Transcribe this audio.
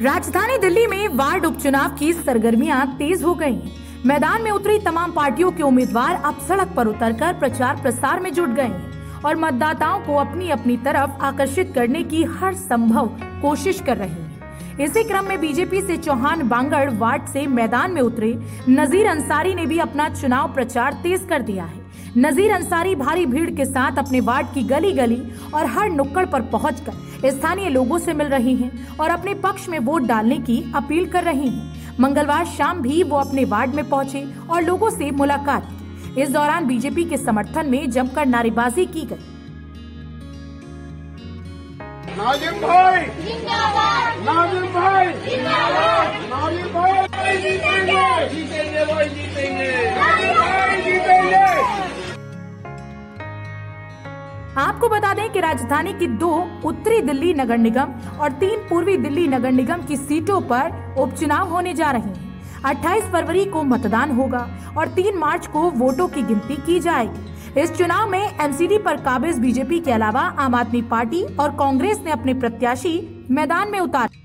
राजधानी दिल्ली में वार्ड उपचुनाव की सरगर्मियां तेज हो गई। मैदान में उतरी तमाम पार्टियों के उम्मीदवार अब सड़क पर उतरकर प्रचार प्रसार में जुट गए हैं और मतदाताओं को अपनी अपनी तरफ आकर्षित करने की हर संभव कोशिश कर रहे हैं। इसी क्रम में बीजेपी से चौहान बांगड़ वार्ड से मैदान में उतरे नजीर अंसारी ने भी अपना चुनाव प्रचार तेज कर दिया है। नजीर अंसारी भारी भीड़ के साथ अपने वार्ड की गली गली और हर नुक्कड़ पर पहुंचकर स्थानीय लोगों से मिल रहे हैं और अपने पक्ष में वोट डालने की अपील कर रहे हैं। मंगलवार शाम भी वो अपने वार्ड में पहुंचे और लोगों से मुलाकात की। इस दौरान बीजेपी के समर्थन में जमकर नारेबाजी की गई। नाजिम भाई जिंदाबाद, नाजिम भाई जिंदाबाद, नाजिम भाई जीतेंगे, जीतेंगे भाई जीतेंगे, नाजिम भाई जीतेंगे। आपको बता दें कि राजधानी की 2 उत्तरी दिल्ली नगर निगम और 3 पूर्वी दिल्ली नगर निगम की सीटों पर उपचुनाव होने जा रहे हैं। 28 फरवरी को मतदान होगा और 3 मार्च को वोटों की गिनती की जाएगी। इस चुनाव में एमसीडी पर काबिज बीजेपी के अलावा आम आदमी पार्टी और कांग्रेस ने अपने प्रत्याशी मैदान में उतारे।